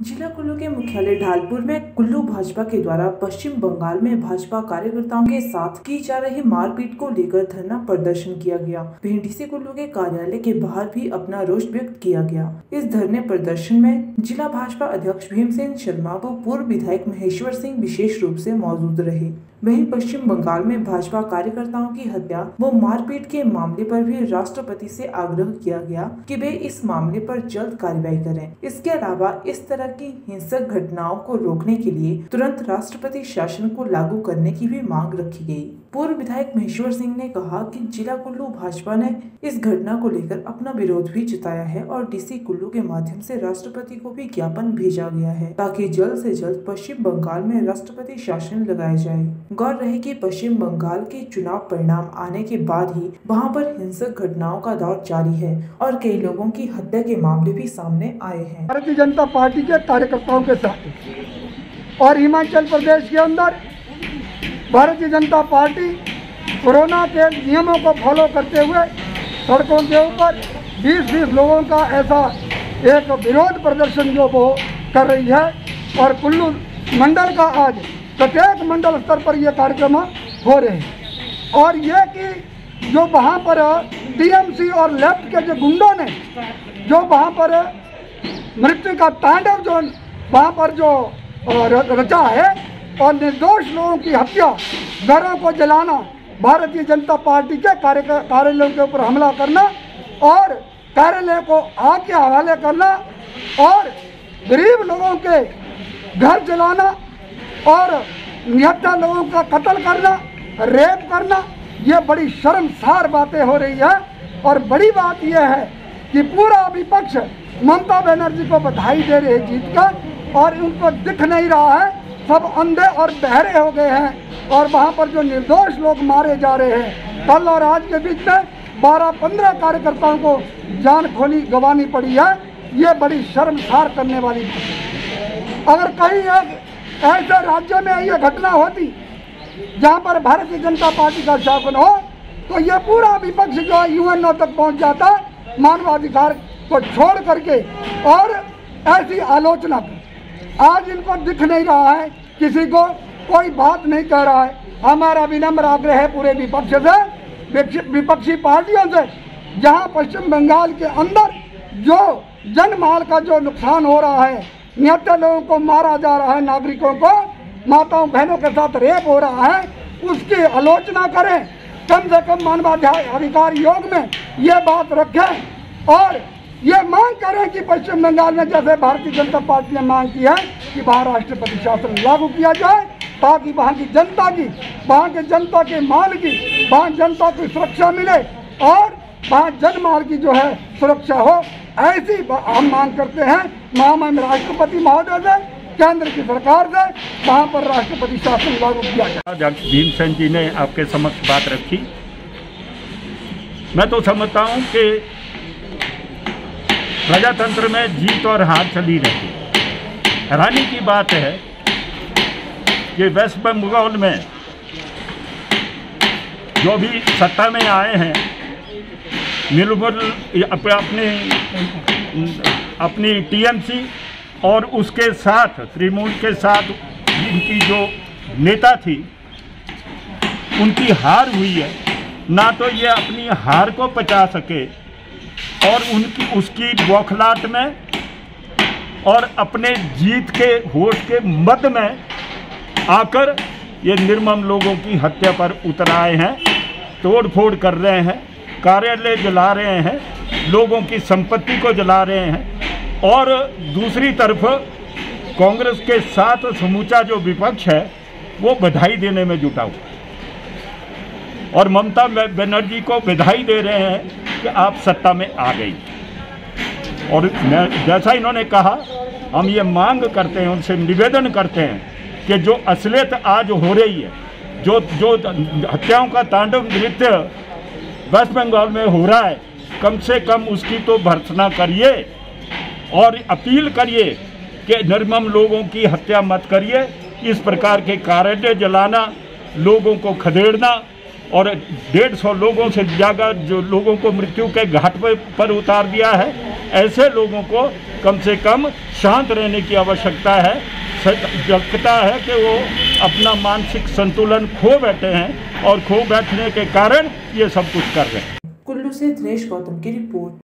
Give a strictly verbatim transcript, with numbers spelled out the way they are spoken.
जिला कुल्लू के मुख्यालय ढालपुर में कुल्लू भाजपा के द्वारा पश्चिम बंगाल में भाजपा कार्यकर्ताओं के साथ की जा रही मारपीट को लेकर धरना प्रदर्शन किया गया। वहीं डीसी कुल्लू के कार्यालय के बाहर भी अपना रोष व्यक्त किया गया। इस धरने प्रदर्शन में जिला भाजपा अध्यक्ष भीमसेन शर्मा व पूर्व विधायक महेश्वर सिंह विशेष रूप से मौजूद रहे। वहीं पश्चिम बंगाल में भाजपा कार्यकर्ताओं की हत्या व मारपीट के मामले पर भी राष्ट्रपति से आग्रह किया गया कि वे इस मामले पर जल्द कार्रवाई करें। इसके अलावा इस तरह की हिंसक घटनाओं को रोकने के लिए तुरंत राष्ट्रपति शासन को लागू करने की भी मांग रखी गई। पूर्व विधायक महेश्वर सिंह ने कहा कि जिला कुल्लू भाजपा ने इस घटना को लेकर अपना विरोध भी जताया है और डीसी कुल्लू के माध्यम से राष्ट्रपति को भी ज्ञापन भेजा गया है ताकि जल्द से जल्द पश्चिम बंगाल में राष्ट्रपति शासन लगाया जाए। गौर रहे कि पश्चिम बंगाल के चुनाव परिणाम आने के बाद ही वहां पर हिंसक घटनाओं का दौर जारी है और कई लोगों की हत्या के मामले भी सामने आए हैं। भारतीय जनता पार्टी के कार्यकर्ताओं के साथ और हिमाचल प्रदेश के अंदर भारतीय जनता पार्टी कोरोना के नियमों को फॉलो करते हुए सड़कों के ऊपर बीस बीस लोगों का ऐसा एक विरोध प्रदर्शन जो वो कर रही है और कुल्लू मंडल का आज प्रत्येक मंडल स्तर पर ये कार्यक्रम हो रहे हैं। और ये कि जो वहाँ पर टीएमसी और लेफ्ट के जो गुंडों ने जो वहाँ पर मृत्यु का तांडव जो वहाँ पर जो रचा है और निर्दोष लोगों की हत्या, घरों को जलाना, भारतीय जनता पार्टी के कार्यालयों के ऊपर हमला करना और कार्यालय को आग के हवाले करना और गरीब लोगों के घर जलाना और निहत्था लोगों का कत्ल करना, रेप करना, ये बड़ी शर्मसार बातें हो रही है। और बड़ी बात यह है कि पूरा विपक्ष ममता बनर्जी को बधाई दे रहे हैं जीत का और उनको दिख नहीं रहा है, सब अंधे और बहरे हो गए हैं और वहाँ पर जो निर्दोष लोग मारे जा रहे हैं। कल और आज के बीच में बारह पंद्रह कार्यकर्ताओं को जान खोनी गंवानी पड़ी है। ये बड़ी शर्मसार करने वाली बात है। अगर कहीं एक ऐसे राज्य में ये घटना होती जहाँ पर भारतीय जनता पार्टी का शासन हो तो ये पूरा विपक्ष जो है यूएनओ तक पहुँच जाता मानवाधिकार को छोड़ करके और ऐसी आलोचना कर। आज इनको दिख नहीं रहा है, किसी को कोई बात नहीं कह रहा है। हमारा विनम्र आग्रह है पूरे विपक्ष से, विपक्षी पार्टियों से, जहां पश्चिम बंगाल के अंदर जो जनमाल का जो नुकसान हो रहा है, निहत्थे लोगों को मारा जा रहा है, नागरिकों को, माताओं बहनों के साथ रेप हो रहा है, उसकी आलोचना करें। कम से कम मानवाधिकार योग में ये बात रखें और ये मांग करें कि पश्चिम बंगाल में जैसे भारतीय जनता पार्टी ने मांग की है कि वहाँ राष्ट्रपति शासन लागू किया जाए ताकि वहाँ की जनता की वहाँ के जनता के माल की वहाँ जनता को सुरक्षा मिले और वहाँ जनमाल की जो है सुरक्षा हो। ऐसी हम मांग करते हैं महामहिम राष्ट्रपति महोदय से, केंद्र की सरकार से, वहाँ पर राष्ट्रपति शासन लागू किया जाए। भीमसेन जी ने आपके समक्ष बात रखी। मैं तो समझता हूँ कि प्रजातंत्र में जीत और हार चली रहती है। हैरानी की बात है कि वेस्ट बंगाल में जो भी सत्ता में आए हैं मिलजुल अपने अपनी टीएमसी और उसके साथ तृणमूल के साथ इनकी जो नेता थी उनकी हार हुई है। ना तो ये अपनी हार को पचा सके और उनकी उसकी बौखलाहट में और अपने जीत के होश के मद में आकर ये निर्मम लोगों की हत्या पर उतर आए हैं, तोड़ फोड़ कर रहे हैं, कार्यालय जला रहे हैं, लोगों की संपत्ति को जला रहे हैं और दूसरी तरफ कांग्रेस के साथ समूचा जो विपक्ष है वो बधाई देने में जुटा हुआ और ममता बनर्जी को बधाई दे रहे हैं कि आप सत्ता में आ गई। और जैसा इन्होंने कहा, हम ये मांग करते हैं, उनसे निवेदन करते हैं कि जो असलियत आज हो रही है, जो जो हत्याओं का तांडव नृत्य वेस्ट बंगाल में हो रहा है, कम से कम उसकी तो भर्त्सना करिए और अपील करिए कि निर्मम लोगों की हत्या मत करिए। इस प्रकार के कार्यालय जलाना, लोगों को खदेड़ना और डेढ़ सौ लोगों से ज़्यादा जो लोगों को मृत्यु के घाट पर उतार दिया है, ऐसे लोगों को कम से कम शांत रहने की आवश्यकता है। लगता है कि वो अपना मानसिक संतुलन खो बैठे हैं और खो बैठने के कारण ये सब कुछ कर रहे हैं। कुल्लू से दिनेश गौतम की रिपोर्ट।